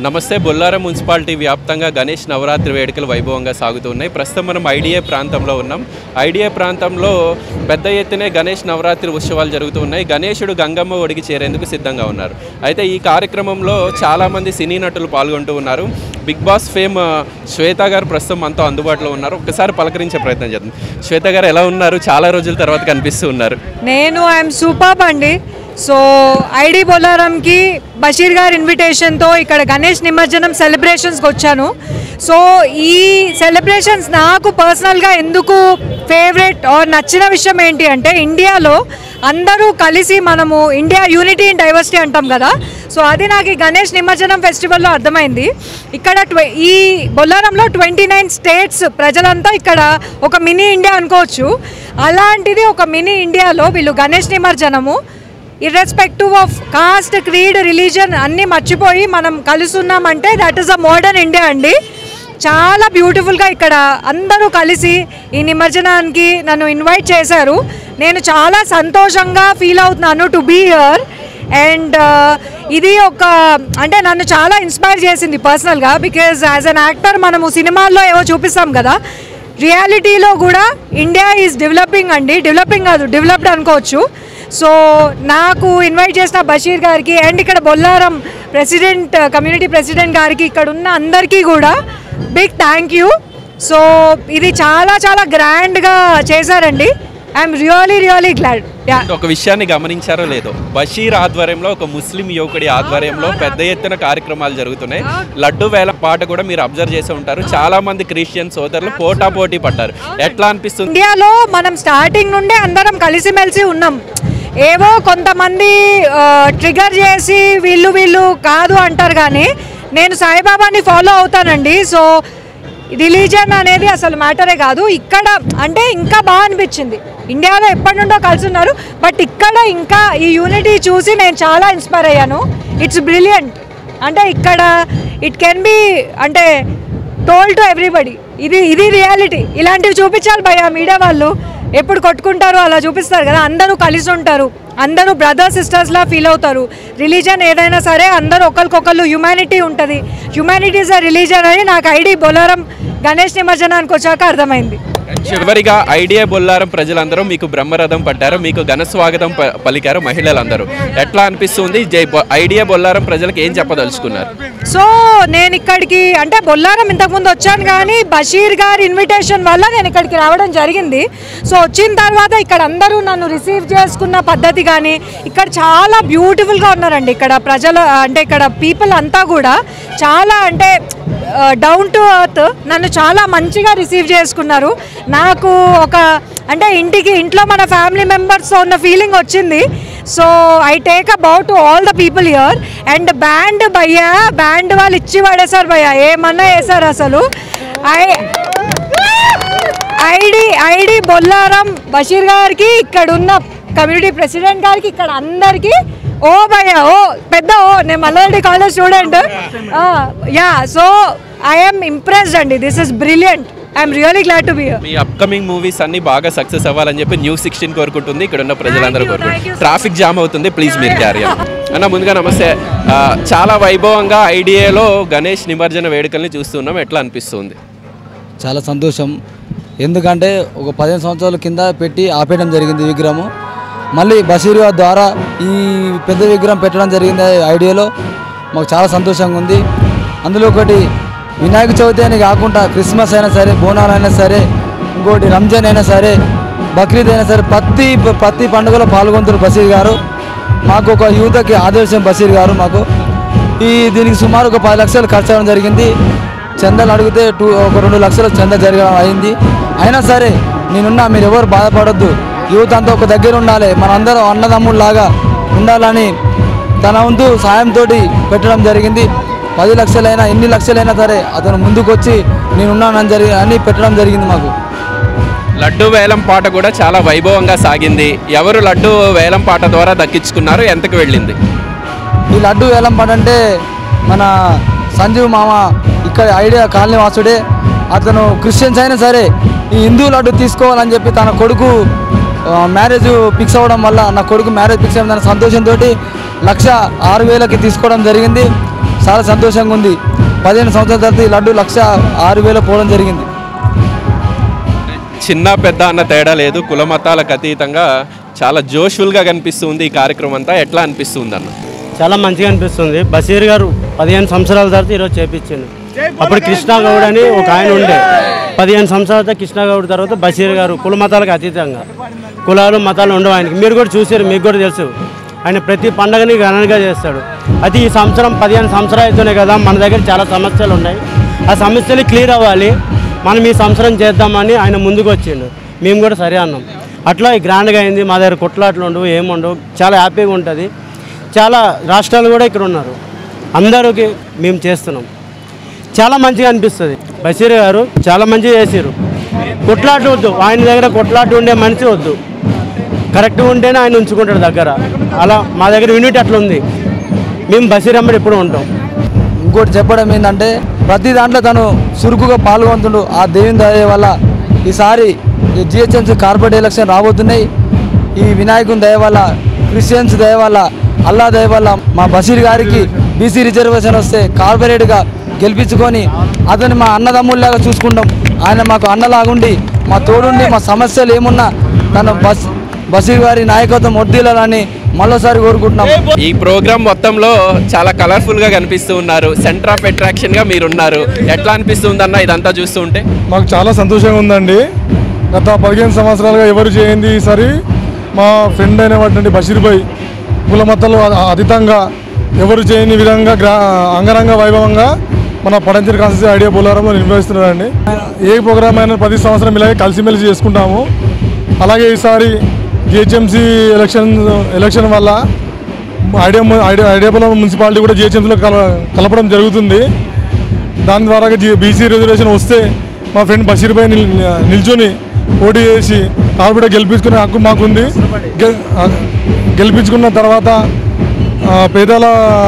నమస్తే. బొల్లారం మున్సిపాలిటీ వ్యాప్తంగా గణేష్ నవరాత్రి వేడుకలు వైభవంగా సాగుతున్నాయి. ప్రస్తుతం మనం ఐడిఏ ప్రాంతంలో ఉన్నాం. ఐడిఏ ప్రాంతంలో పెద్ద ఎత్తునే గణేష్ నవరాత్రి ఉత్సవాలు జరుగుతున్నాయి. గణేశుడు గంగమ్మ ఒడికి చేరేందుకు సిద్ధంగా ఉన్నారు. అయితే ఈ కార్యక్రమంలో చాలామంది సినీ నటులు పాల్గొంటూ ఉన్నారు. బిగ్ బాస్ ఫేమ్ శ్వేత గారు ప్రస్తుతం మనతో అందుబాటులో ఉన్నారు. ఒకసారి పలకరించే ప్రయత్నం చేద్దాం. శ్వేత గారు ఎలా ఉన్నారు? చాలా రోజుల తర్వాత కనిపిస్తూ ఉన్నారు. ఐఎమ్ సూపర్ అండి. సో ఐడి బొల్లారంకి బషీర్ గారి ఇన్విటేషన్తో ఇక్కడ గణేష్ నిమజ్జనం సెలబ్రేషన్స్కి వచ్చాను. సో ఈ సెలబ్రేషన్స్ నాకు పర్సనల్గా ఎందుకు ఫేవరెట్ ఆర్ నచ్చిన విషయం ఏంటి అంటే, ఇండియాలో అందరూ కలిసి మనము ఇండియా యూనిటీ ఇన్ డైవర్సిటీ అంటాం కదా. సో అది నాకు ఈ గణేష్ నిమజ్జనం ఫెస్టివల్లో అర్థమైంది. ఇక్కడ ఈ బొల్లారంలో 29 స్టేట్స్ ప్రజలంతా ఇక్కడ ఒక మినీ ఇండియా అనుకోవచ్చు. అలాంటిది ఒక మినీ ఇండియాలో వీళ్ళు గణేష్ నిమజ్జనము irrespective of caste, creed, religion అన్నీ మర్చిపోయి మనం కలుస్తున్నామంటే that is a modern India అండి. చాలా బ్యూటిఫుల్గా ఇక్కడ అందరూ కలిసి ఈ నిమజ్జనానికి నన్ను ఇన్వైట్ చేశారు. నేను చాలా సంతోషంగా ఫీల్ అవుతున్నాను టు బీ హియర్. అండ్ ఇది ఒక అంటే నన్ను చాలా ఇన్స్పైర్ చేసింది పర్సనల్గా. బికాజ్ యాజ్ అన్ యాక్టర్ మనము సినిమాల్లో ఏవో చూపిస్తాం కదా, రియాలిటీలో కూడా ఇండియా ఈజ్ డెవలపింగ్ అండి. డెవలపింగ్ కాదు, డెవలప్డ్ అనుకోవచ్చు. సో నాకు ఇన్వైట్ చేసిన బషీర్ గారికి అండ్ ఇక్కడ బొల్లారం ప్రెసిడెంట్, కమ్యూనిటీ ప్రెసిడెంట్ గారికి, ఇక్కడ ఉన్న అందరికీ కూడా బిగ్ థ్యాంక్ యూ. సో ఇది చాలా చాలా గ్రాండ్గా చేశారండి. I'm really glad. ఒక విషయాన్ని గమనించారో లేదో, బషీర్ ఆధ్వర్యంలో, ఒక ముస్లిం యువకుడి ఆధ్వర్యంలో పెద్ద ఎత్తున కార్యక్రమాలు జరుగుతున్నాయి. లడ్డు వేల పాట కూడా మీరు అబ్జర్వ్ చేసి ఉంటారు. చాలా మంది క్రిస్టియన్ సోదరులు పోటీ పడ్డారు. ఎట్లా అనిపిస్తుంది? ఇండియాలో మనం స్టార్టింగ్ నుండే అందరం కలిసిమెలిసి ఉన్నాం. ఏవో కొంతమంది ట్రిగర్ చేసి వీళ్ళు కాదు అంటారు, కానీ నేను సాయిబాబాని ఫాలో అవుతానండి. సో రిలీజన్ అనేది అసలు మ్యాటరే కాదు. ఇక్కడ అంటే ఇంకా బాగా అనిపించింది. ఇండియాలో ఎప్పటి నుండో కలిసి ఉన్నారు, బట్ ఇక్కడ ఇంకా ఈ యూనిటీ చూసి నేను చాలా ఇన్స్పైర్ అయ్యాను. It's brilliant. అంటే ఇక్కడ ఇట్ కెన్ బి అంటే టోల్డ్ టు ఎవ్రీబడి. ఇది రియాలిటీ. ఇలాంటివి చూపించాలి భయ్యా. మీడియా వాళ్ళు ఎప్పుడు కొట్టుకుంటారు అలా చూపిస్తారు కదా. అందరూ కలిసి ఉంటారు, అందరూ బ్రదర్ సిస్టర్స్లా ఫీల్ అవుతారు. రిలీజన్ ఏదైనా సరే అందరూ ఒకరికొకళ్ళు హ్యుమానిటీ ఉంటుంది. హ్యుమానిటీ ఇస్ అ రిలీజన్ అని నాకు ఐడి బొల్లారం గణేష్ నిమజ్జనానికి వచ్చాక అర్థమైంది. చివరిగా ఐడియా బొల్లారం ప్రజలందరూ మీకు బ్రహ్మరథం పట్టారు, మీకు ఘన స్వాగతం పలికారు మహిళలందరూ. ఎట్లా అనిపిస్తుంది? ఐడియా బొల్లారం ప్రజలకు ఏం చెప్పదలుచుకున్నారు? సో నేను ఇక్కడికి అంటే బొల్లారం ఇంతకుముందు వచ్చాను, కానీ బషీర్ గారి ఇన్విటేషన్ వల్ల నేను ఇక్కడికి రావడం జరిగింది. సో వచ్చిన తర్వాత ఇక్కడ అందరూ నన్ను రిసీవ్ చేసుకున్న పద్ధతి కానీ, ఇక్కడ చాలా బ్యూటిఫుల్గా ఉన్నారండి. ఇక్కడ ప్రజలు అంటే ఇక్కడ పీపుల్ అంతా కూడా చాలా అంటే డౌన్ టు ఎర్త్ నన్ను చాలా మంచిగా రిసీవ్ చేసుకున్నారు. నాకు ఒక అంటే ఇంట్లో మన ఫ్యామిలీ మెంబర్స్తో ఉన్న ఫీలింగ్ వచ్చింది. So I take a bow to all the people here. And band భయ్యా, బ్యాండ్ వాళ్ళు ఇచ్చి పడేశారు భయ్యా, ఏమన్నా వేశారు అసలు. ఐడి బొల్లారం బషీర్ గారికి, ఇక్కడ ఉన్న కమ్యూనిటీ ప్రెసిడెంట్ గారికి, ఇక్కడ అందరికీ ఓ భయ్యా, ఓ పెద్ద ఓ. నేను Malla Reddy college student. Yeah, so I'm impressed అండి. This is brilliant. I'm really glad to be here. మీ అప్కమింగ్ మూవీస్ అన్ని బాగా సక్సెస్ అవ్వాలని చెప్పి న్యూస్ 16 కోరుకుంటుంది. ఇక్కడ ఉన్న ప్రజలందరూ కోరుకుంటుంది. ట్రాఫిక్ జామ్ అవుతుంది, ప్లీజ్ మీరు క్యారీ అన్న. ముందుగా నమస్తే. చాలా వైభవంగా ఐడియాలో గణేష్ నిమజ్జన వేడుకల్ని చూస్తున్నాం. ఎట్లా అనిపిస్తుంది? చాలా సంతోషం. ఎందుకంటే ఒక 15 సంవత్సరాల కింద పెట్టి ఆపేయడం జరిగింది విగ్రహము. మళ్ళీ బషీర్ గారి ద్వారా ఈ పెద్ద విగ్రహం పెట్టడం జరిగింది ఐడియాలో. మాకు చాలా సంతోషంగా ఉంది. అందులో ఒకటి వినాయక చవితి అని కాకుండా క్రిస్మస్ అయినా సరే, బోనాలు అయినా సరే, ఇంకోటి రంజాన్ అయినా సరే, బక్రీద్ అయినా సరే, ప్రతి పండుగలో పాల్గొంటారు బషీర్ గారు. మాకు ఒక యువతకి ఆదర్శం బషీర్ గారు. మాకు దీనికి సుమారు ఒక 10 లక్షలు ఖర్చు అవ్వడం జరిగింది. చందాలు అడిగితే ఒక 2 లక్షల చందా జరగడం అయింది. అయినా సరే నేనున్నా, మీరు ఎవరు బాధపడొద్దు, యువత అంతా ఒక దగ్గర ఉండాలి, మనందరం అన్నదమ్ముల్లాగా ఉండాలని తన వంతు సాయంతో పెట్టడం జరిగింది. 10 లక్షలైనా ఎన్ని లక్షలైనా సరే అతను ముందుకు వచ్చి నేనున్నానని అని పెట్టడం జరిగింది. మాకు లడ్డు వేలం పాట కూడా చాలా వైభవంగా సాగింది. ఎవరు లడ్డు వేలం పాట ద్వారా దక్కించుకున్నారు? ఎంతకు వెళ్ళింది ఈ లడ్డు వేలం పాట? అంటే మన సంజీవ్ మామ ఇక్కడ ఐడియా కాలనీ వాసుడే. అతను క్రిస్టియన్స్ అయినా సరే ఈ హిందూ లడ్డు తీసుకోవాలని చెప్పి తన కొడుకు మ్యారేజ్ ఫిక్స్ అవ్వడం వల్ల, నా కొడుకు మ్యారేజ్ ఫిక్స్ అయ్యిందన్న సంతోషంతో 1,06,000కి తీసుకోవడం జరిగింది. చాలా సంతోషంగా ఉంది. 15 సంవత్సరాల తర్వాత ఈ లడ్డు 1,06,000 పోవడం జరిగింది. చిన్న పెద్ద అన్న తేడా లేదు, కుల మతాలకు అతీతంగా చాలా జోష్ఫుల్గా కనిపిస్తుంది ఈ కార్యక్రమం అంతా. ఎట్లా అనిపిస్తుంది అన్న? చాలా మంచిగా అనిపిస్తుంది. బషీర్ గారు 15 సంవత్సరాల తర్వాత ఈరోజు చేపించింది. అప్పుడు కృష్ణాగౌడ్ అని ఒక ఆయన ఉండే, 15 సంవత్సరాల కృష్ణాగౌడ్ తర్వాత బషీర్ గారు కుల మతాలకు అతీతంగా, కులాలు మతాలు ఉండవు ఆయనకి. మీరు కూడా చూసారు, మీకు కూడా తెలుసు. ఆయన ప్రతి పండగని ఘనంగా చేస్తాడు. అది ఈ సంవత్సరం 15 సంవత్సరాలు అవుతున్నాయి కదా, మన దగ్గర చాలా సమస్యలు ఉన్నాయి. ఆ సమస్యలు క్లియర్ అవ్వాలి, మనం ఈ సంవత్సరం చేద్దామని ఆయన ముందుకు వచ్చిండు. మేము కూడా సరే అన్నాం. అట్లా గ్రాండ్గా అయింది. మా దగ్గర కొట్లాట్లు ఉండవు, ఏముండవు, చాలా హ్యాపీగా ఉంటుంది. చాలా రాష్ట్రాలు కూడా ఇక్కడ ఉన్నారు, అందరికీ మేము చేస్తున్నాం. చాలా మంచిగా అనిపిస్తుంది. బషీర్ గారు చాలా మంచిగా చేసారు. కొట్లాట్లు వద్దు, ఆయన దగ్గర కొట్లాట్లు ఉండే మనిషి వద్దు, కరెక్ట్గా ఉంటేనే ఆయన ఉంచుకుంటాడు దగ్గర. అలా మా దగ్గర యూనిట్ అట్లా ఉంది. మేము బషీర్ అమ్మడు ఎప్పుడు ఉంటాం. ఇంకోటి చెప్పడం ఏంటంటే ప్రతి దాంట్లో తను చురుకుగా పాల్గొంటుండు. ఆ దేవుని దయ వల్ల ఈసారి జిహెచ్ఎంసీ కార్పొరేట్ ఎలక్షన్ రాబోతున్నాయి. ఈ వినాయకుని దయ వల్ల, క్రిస్టియన్స్ దయ వల్ల, అల్లా దయ వల్ల మా బషీర్ గారికి బీసీ రిజర్వేషన్ వస్తే కార్పొరేట్గా గెలిపించుకొని అతన్ని మా అన్నదమ్ముల్లాగా చూసుకుంటాం. ఆయన మాకు అన్నలాగుండి మా తోడుండి మా సమస్యలు ఏమున్నా తను బషీర్ గారి నాయకత్వం వర్ధిల్లాలని మరోసారి కోరుకుంటున్నాం. ఈ ప్రోగ్రామ్ మొత్తంలో చాలా కలర్ఫుల్ గా కనిపిస్తూ ఉన్నారు, సెంటర్ ఆఫ్ అట్రాక్షన్ గా మీరున్నారు. ఎట్లా అనిపిస్తుంది అన్న ఇదంతా చూస్తూ ఉంటే? మాకు చాలా సంతోషంగా ఉందండి. గత 15 సంవత్సరాలుగా ఎవరు చేయండి ఈసారి మా ఫ్రెండ్ అయినటువంటి బషీర్ భాయ్ కుల మతాలు అతీతంగా ఎవరు చేయని విధంగా అంగరంగ వైభవంగా మన పడంచేరి కాన్స్టిట్యూన్సీ ఐడియా బొల్లారంలో నిర్వహిస్తున్నారండి. ఏ ప్రోగ్రామ్ అయినా 10 సంవత్సరం ఇలాగే కలిసిమెలిసి చేసుకుంటాము. అలాగే ఈసారి జిహెచ్ఎంసీ ఎలక్షన్ వల్ల ఐడియా బొల్లారం మున్సిపాలిటీ కూడా జిహెచ్ఎంసీలో కలపడం జరుగుతుంది. దాని ద్వారా బీసీ రిజర్వేషన్ వస్తే మా ఫ్రెండ్ బషీర్ భాయ్ నిల్చొని పోటీ చేసి కార్పొరేట్ గెలిపించుకునే హక్కు మాకుంది. గెలిపించుకున్న తర్వాత పేదల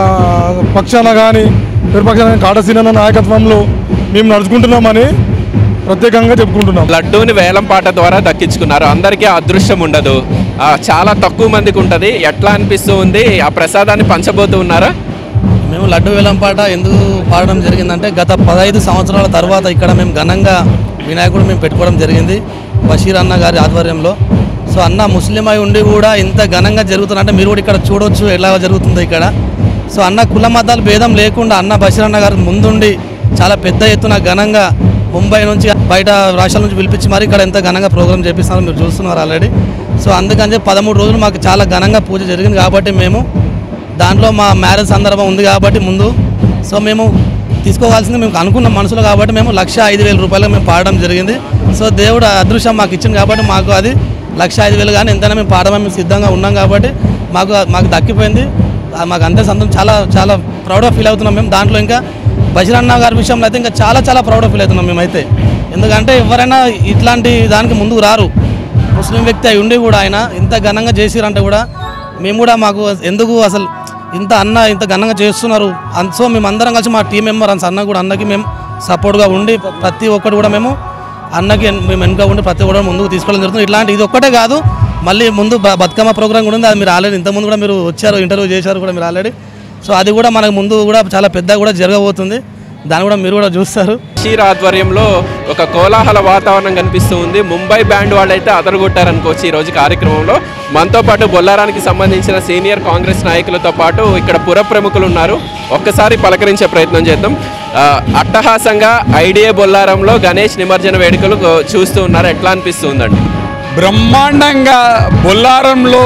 పక్షాన కానీ విపక్షాన కాటసీన నాయకత్వంలో మేము నడుచుకుంటున్నామని ప్రత్యేకంగా చెప్పుకుంటున్నాం. లడ్డూని వేలం పాట ద్వారా దక్కించుకున్నారు. అందరికీ అదృష్టం ఉండదు, చాలా తక్కువ మందికి ఉంటుంది. ఎట్లా అనిపిస్తూ ఉంది? ఆ ప్రసాదాన్ని పంచబోతూ ఉన్నారా? మేము లడ్డు వేలం పాట ఎందుకు పాడడం జరిగిందంటే గత 15 సంవత్సరాల తర్వాత ఇక్కడ మేము ఘనంగా వినాయకుడు మేము పెట్టుకోవడం జరిగింది బషీర్ అన్న గారి ఆధ్వర్యంలో. సో అన్న ముస్లిం అయి ఉండి కూడా ఇంత ఘనంగా జరుగుతుందంటే మీరు కూడా ఇక్కడ చూడవచ్చు ఎలా జరుగుతుందో ఇక్కడ. సో అన్న కుల మతాలు భేదం లేకుండా అన్న బషీర్ అన్న గారు ముందుండి చాలా పెద్ద ఎత్తున ఘనంగా ముంబై నుంచి బయట రాష్ట్రాల నుంచి పిలిపించి మరి ఇక్కడ ఎంత ఘనంగా ప్రోగ్రామ్ చేపిస్తున్నారో మీరు చూస్తున్నారు ఆల్రెడీ. సో అందుకని 13 రోజులు మాకు చాలా ఘనంగా పూజ జరిగింది కాబట్టి మేము దాంట్లో మా మ్యారేజ్ సందర్భం ఉంది కాబట్టి ముందు సో మేము తీసుకోవాల్సింది మేము అనుకున్నాం మనసులో కాబట్టి మేము 1,05,000 రూపాయలు మేము పాడడం జరిగింది. సో దేవుడు అదృష్టం మాకు ఇచ్చింది కాబట్టి మాకు అది 1,05,000 కానీ ఎంతైనా మేము పాడమని మేము సిద్ధంగా ఉన్నాం కాబట్టి మాకు దక్కిపోయింది. మాకు అంతే సంతోషం, చాలా చాలా ప్రౌడ్గా ఫీల్ అవుతున్నాం మేము. దాంట్లో ఇంకా బషీర్ అన్న గారి విషయంలో అయితే ఇంకా చాలా చాలా ప్రౌడ్గా ఫీల్ అవుతున్నాం మేమైతే. ఎందుకంటే ఎవరైనా ఇట్లాంటి దానికి ముందుకు రారు. ముస్లిం వ్యక్తి అయి ఉండి కూడా ఆయన ఇంత ఘనంగా చేసిరంటే కూడా మేము కూడా మాకు ఎందుకు అసలు ఇంత ఘనంగా చేస్తున్నారు. సో మేము అందరం కలిసి మా టీం మెంబర్ అన్నకి మేము సపోర్ట్గా ఉండి ప్రతి ఒక్కటి కూడా మేము అన్నకి మేము వెనుక ఉండి ప్రతి ఒక్కటి ముందుకు తీసుకోవడం జరుగుతుంది. ఇట్లాంటి ఇది ఒక్కటే కాదు, మళ్ళీ ముందు బతుకమ్మ ప్రోగ్రామ్ కూడా ఉంది. అది మీరు ఆల్రెడీ ఇంతకుముందు కూడా మీరు వచ్చారు, ఇంటర్వ్యూ చేశారు కూడా మీరు ఆల్రెడీ. సో అది కూడా మనకు ముందు కూడా చాలా పెద్దగా కూడా జరగబోతుంది, దాన్ని కూడా మీరు కూడా చూస్తారు. బషీర్ ఆధ్వర్యంలో ఒక కోలాహల వాతావరణం కనిపిస్తూ ఉంది. ముంబై బ్యాండ్ వాళ్ళు అయితే అదరగొట్టారనుకోవచ్చు ఈరోజు కార్యక్రమంలో. మనతో పాటు బొల్లారానికి సంబంధించిన సీనియర్ కాంగ్రెస్ నాయకులతో పాటు ఇక్కడ పుర ప్రముఖులు ఉన్నారు. ఒక్కసారి పలకరించే ప్రయత్నం చేద్దాం. అట్టహాసంగా ఐడియా బొల్లారంలో గణేష్ నిమజ్జన వేడుకలు చూస్తూ ఉన్నారు. ఎట్లా అనిపిస్తుందండి? బ్రహ్మాండంగా బొల్లారంలో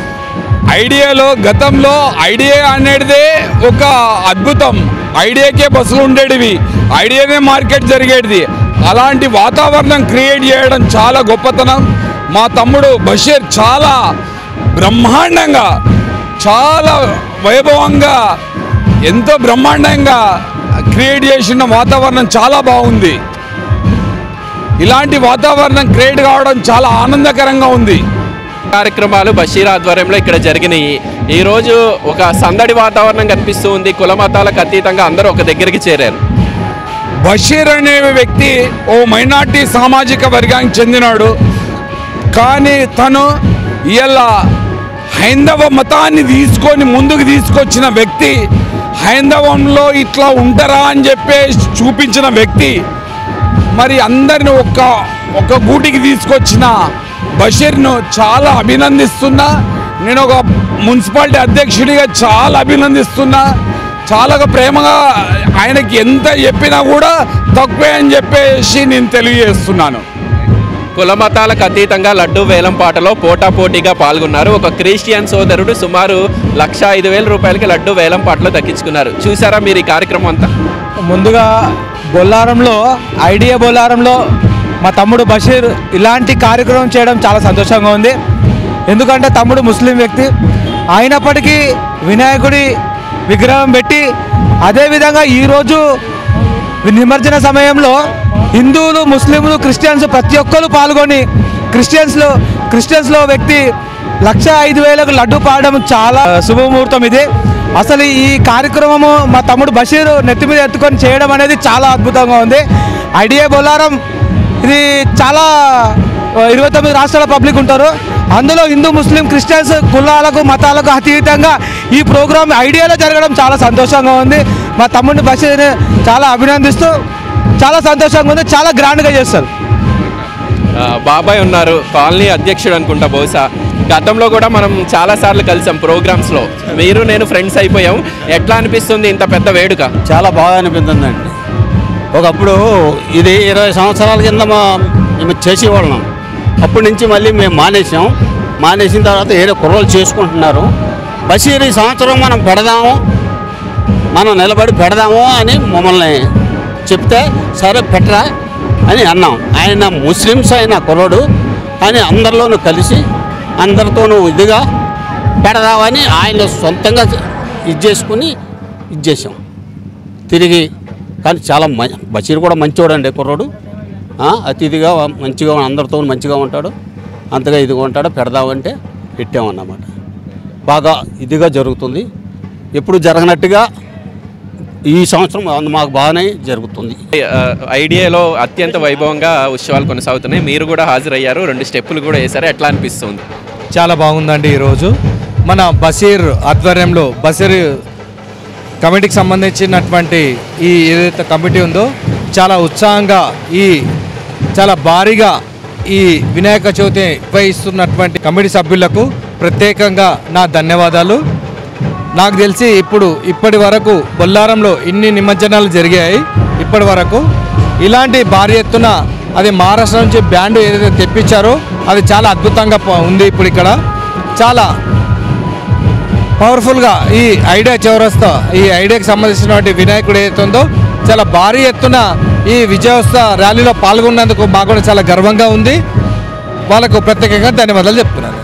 ఐడియాలో గతంలో ఐడియా అనేటిదే ఒక అద్భుతం. ఐడియాకే బస్సులు ఉండేటివి, ఐడియానే మార్కెట్ జరిగేటిది. అలాంటి వాతావరణం క్రియేట్ చేయడం చాలా గొప్పతనం. మా తమ్ముడు బషీర్ చాలా బ్రహ్మాండంగా, చాలా వైభవంగా, ఎంతో బ్రహ్మాండంగా క్రియేట్ చేసిన వాతావరణం చాలా బాగుంది. ఇలాంటి వాతావరణం క్రియేట్ కావడం చాలా ఆనందకరంగా ఉంది. కార్యక్రమాలు బషీర్ ఆధ్వర్యంలో ఇక్కడ జరిగినాయి. ఈరోజు ఒక సందడి వాతావరణం కనిపిస్తూ ఉంది. కుల మతాలకు అతీతంగా అందరూ ఒక దగ్గరికి చేరారు. బషీర్ అనే వ్యక్తి ఓ మైనార్టీ సామాజిక వర్గానికి చెందినాడు. కానీ తను ఇలా హైందవ మతాన్ని తీసుకొని ముందుకు తీసుకొచ్చిన వ్యక్తి, హైందవంలో ఇట్లా ఉంటారా అని చెప్పేసి చూపించిన వ్యక్తి, మరి అందరిని ఒక్క గూటికి తీసుకొచ్చిన బషీర్ను చాలా అభినందిస్తున్నా. నేను ఒక మున్సిపాలిటీ అధ్యక్షుడిగా చాలా అభినందిస్తున్నా. చాలా ప్రేమగా ఆయనకి ఎంత చెప్పినా కూడా తక్కువే అని చెప్పేసి నేను తెలియజేస్తున్నాను. కుల మతాలకు అతీతంగా లడ్డూ వేలంపాటలో పోటాపోటీగా పాల్గొన్నారు. ఒక క్రిస్టియన్ సోదరుడు సుమారు 1,05,000 రూపాయలకి లడ్డూ వేలంపాటలో దక్కించుకున్నారు. చూసారా మీరు ఈ కార్యక్రమం అంతా? ముందుగా బొల్లారంలో, ఐడియా బొల్లారంలో మా తమ్ముడు బషీర్ ఇలాంటి కార్యక్రమం చేయడం చాలా సంతోషంగా ఉంది. ఎందుకంటే తమ్ముడు ముస్లిం వ్యక్తి అయినప్పటికీ వినాయకుడి విగ్రహం పెట్టి, అదేవిధంగా ఈరోజు నిమజ్జన సమయంలో హిందువులు, ముస్లింలు, క్రిస్టియన్స్ ప్రతి ఒక్కరు పాల్గొని క్రిస్టియన్స్లో వ్యక్తి 1,05,000కు లడ్డు పాడడం చాలా శుభముహూర్తం ఇది. అసలు ఈ కార్యక్రమము మా తమ్ముడు బషీర్ నెత్తి మీద ఎత్తుకొని చేయడం అనేది చాలా అద్భుతంగా ఉంది. ఐడియా బొల్లారం ఇది చాలా 29 రాష్ట్రాల పబ్లిక్ ఉంటారు. అందులో హిందూ, ముస్లిం, క్రిస్టియన్స్ కులాలకు, మతాలకు అతీతంగా ఈ ప్రోగ్రాం ఐడియాలో జరగడం చాలా సంతోషంగా ఉంది. మా తమ్ముడిని బషీర్ని చాలా అభినందిస్తూ చాలా సంతోషంగా ఉంది. చాలా గ్రాండ్గా చేస్తారు. బాబాయ్ ఉన్నారు, కాలనీ అధ్యక్షుడు అనుకుంటా బహుశా. గతంలో కూడా మనం చాలాసార్లు కలిసాం ప్రోగ్రామ్స్లో. మీరు నేను ఫ్రెండ్స్ అయిపోయాం. ఎట్లా అనిపిస్తుంది ఇంత పెద్ద వేడుక? చాలా బాగా అనిపిస్తుందండి. ఒకప్పుడు ఇది 20 సంవత్సరాల కింద మేము చేసేవాళ్ళం. అప్పటి నుంచి మళ్ళీ మేము మానేసిన తర్వాత ఏదో కుర్రోలు చేసుకుంటున్నారు. బషీర్ ఈ సంవత్సరం మనం నిలబడి పెడదాము అని మమ్మల్ని చెప్తే సరే పెట్టరా అని అన్నాం. ఆయన ముస్లిమ్స్ అయిన కుర్రోడు కానీ అందరిలోనూ కలిసి అందరితోనూ ఇదిగా పెడదామని ఆయన సొంతంగా ఇచ్చేసాం తిరిగి. కానీ చాలా బషీర్ కూడా మంచివాడండి కుర్రోడు. అతిథిగా మంచిగా అందరితో మంచిగా ఉంటాడు, అంతగా ఇదిగా ఉంటాడు. పెడదామంటే పెట్టామన్నమాట. బాగా ఇదిగా జరుగుతుంది. ఎప్పుడు జరగనట్టుగా ఈ సంవత్సరం మాకు బాగానే జరుగుతుంది. ఐడియాలో అత్యంత వైభవంగా ఉత్సవాలు కొనసాగుతున్నాయి. మీరు కూడా హాజరయ్యారు, 2 స్టెప్పులు కూడా వేశారు. ఎట్లా అనిపిస్తుంది? చాలా బాగుందండి. ఈరోజు మన బషీర్ ఆధ్వర్యంలో, బషీర్ కమిటీకి సంబంధించినటువంటి ఈ ఏదైతే కమిటీ ఉందో చాలా ఉత్సాహంగా చాలా భారీగా ఈ వినాయక చవితి నిర్వహిస్తున్నటువంటి కమిటీ సభ్యులకు ప్రత్యేకంగా నా ధన్యవాదాలు. నాకు తెలిసి ఇప్పటి వరకు బొల్లారంలో ఇన్ని నిమజ్జనాలు జరిగాయి. ఇప్పటి వరకు ఇలాంటి భారీ ఎత్తున అది మహారాష్ట్ర నుంచి బ్యాండ్ ఏదైతే తెప్పించారో అది చాలా అద్భుతంగా ఉంది. ఇప్పుడు ఇక్కడ చాలా పవర్ఫుల్గా ఈ ఐడియా చౌరస్తా, ఈ ఐడియాకి సంబంధించినటువంటి వినాయకుడు ఏదైతే ఉందో చాలా భారీ ఎత్తున ఈ విజయోత్సవ ర్యాలీలో పాల్గొన్నందుకు మాకు కూడా చాలా గర్వంగా ఉంది. వాళ్ళకు ప్రత్యేకంగా ధన్యవాదాలు చెప్తున్నాను.